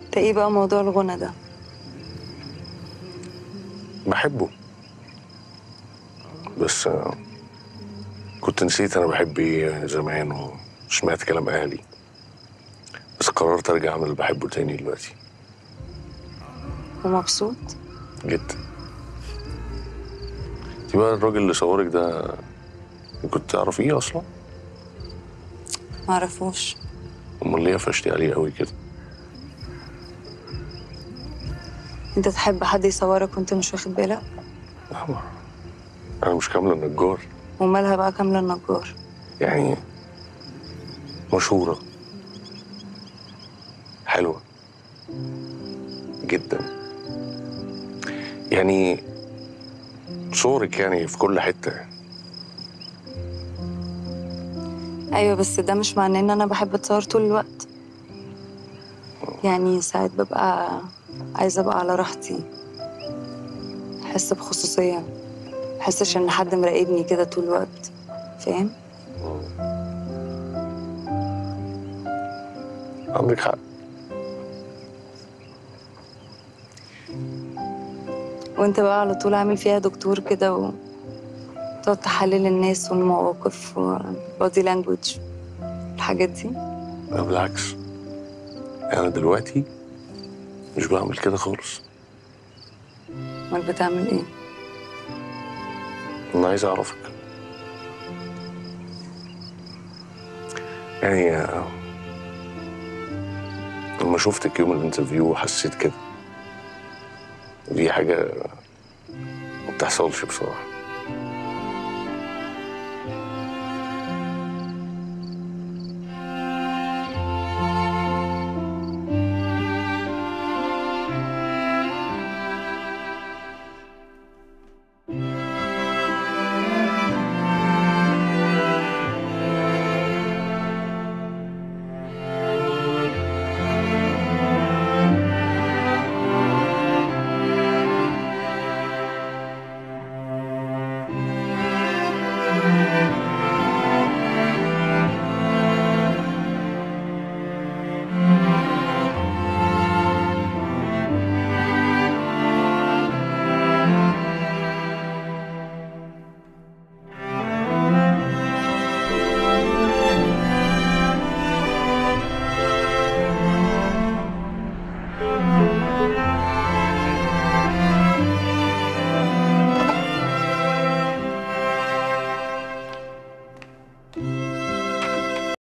ده ايه بقى موضوع الغنى ده؟ بحبه، بس كنت نسيت انا بحب ايه زمان وسمعت كلام اهلي، بس قررت ارجع اعمل اللي بحبه تاني دلوقتي. ومبسوط؟ جدا. انت بقى الراجل اللي صورك ده كنت تعرفيه اصلا؟ معرفوش. امال ليه قفشتي عليه قوي كده؟ انت تحب حد يصورك وانت مش واخد بالك؟ انا مش كامله النجار. ومالها بقى كاملة النجار؟ يعني مشهوره، حلوه جدا، يعني صورك يعني في كل حته. ايوه، بس ده مش معناه ان انا بحب اتصور طول الوقت. يعني ساعات ببقى عايزة ابقى على راحتي، احس بخصوصية، محسش ان حد مراقبني كده طول الوقت. فاهم؟ عندك حق. وانت بقى على طول عامل فيها دكتور كده وتقعد تحلل الناس والمواقف والبودي لانجوج، الحاجات دي. لا بالعكس، انا دلوقتي مش بعمل كده خالص. امال بتعمل ايه؟ انا عايز اعرفك، يعني لما شفتك يوم الانترفيو حسيت كده، ودي حاجه ما بتحصلش بصراحه.